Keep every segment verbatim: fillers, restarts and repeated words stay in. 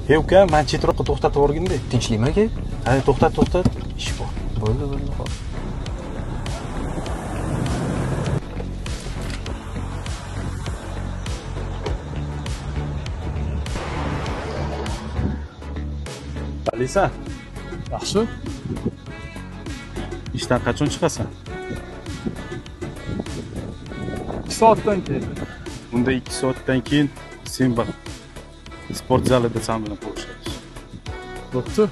Hey uka, men chetroqqa to'xtatib o'rgindi. Tinchlikmi aka? Ha, to'xtat, to'xtat. Ish bor. Bo'ldi, bo'ldi, xo'p. Alisa, Yaxshi. ishdan qachon chiqasan? ikki soatdan keyin. Bunda ikki soatdan keyin sen bor. Sport zalida sen bilan ko'rishamiz. Bo'pti.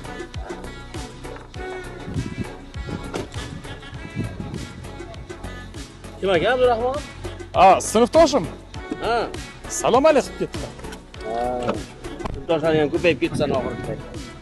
Kim aka, Abdurahmon? A, sinfdoshim. Ha. Salom alaykum ketdilar. Ha. Sinfdoshlar ham ko'payib ketsan oxirida.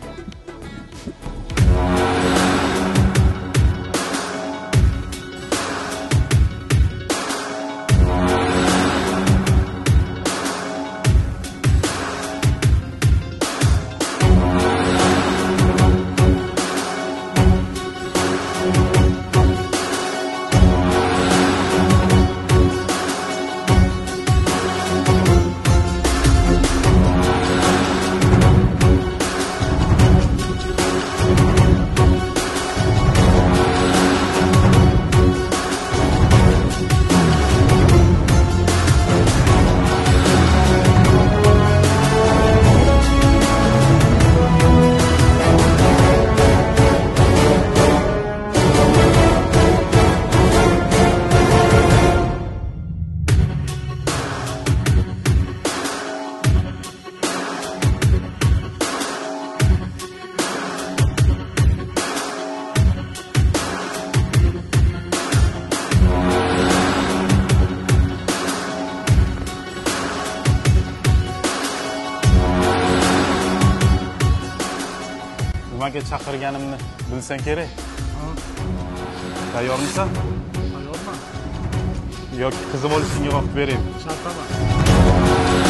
Nimaga chaqirganimni bilsang kerak. Tayyormisan? Tayyorman. Yoki qizim olishingga vaqt beraymi? Shartaman.